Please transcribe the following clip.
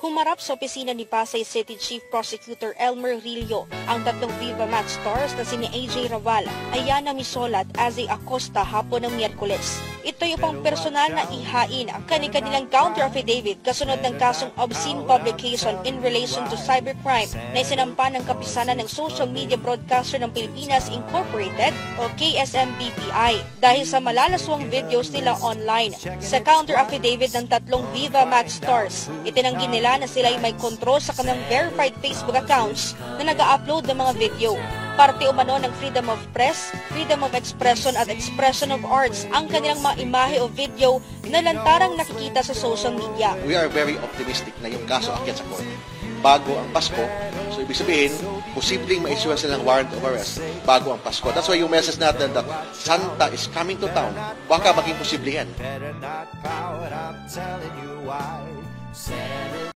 Humarap sa opisina ni Pasay City Chief Prosecutor Elmer Rillo ang tatlong Viva Max stars na sini AJ Raval, Ayana Misolat at Azzy Acosta hapon ng Miyerkules. Ito'y upang personal na ihain ang kanilang counter affidavit kasunod ng kasong obscene publication in relation to cybercrime na isinampa ng kapisanan ng Social Media Broadcaster ng Pilipinas Incorporated o KSM-BPI dahil sa malalaswang videos nila online. Sa counter affidavit ng tatlong Viva Max stars, itinanggi nila na sila ay may kontrol sa kanilang verified Facebook accounts na nag-upload ng mga video. Parte umano ng freedom of press, freedom of expression at expression of arts ang kanilang mga imahe o video na lantarang nakikita sa social media. We are very optimistic na yung kaso akyat sa court bago ang Pasko. So ibig sabihin, posibleng ma-issue sila ng warrant of arrest bago ang Pasko. That's why yung message natin that Santa is coming to town, baka maging posible yan.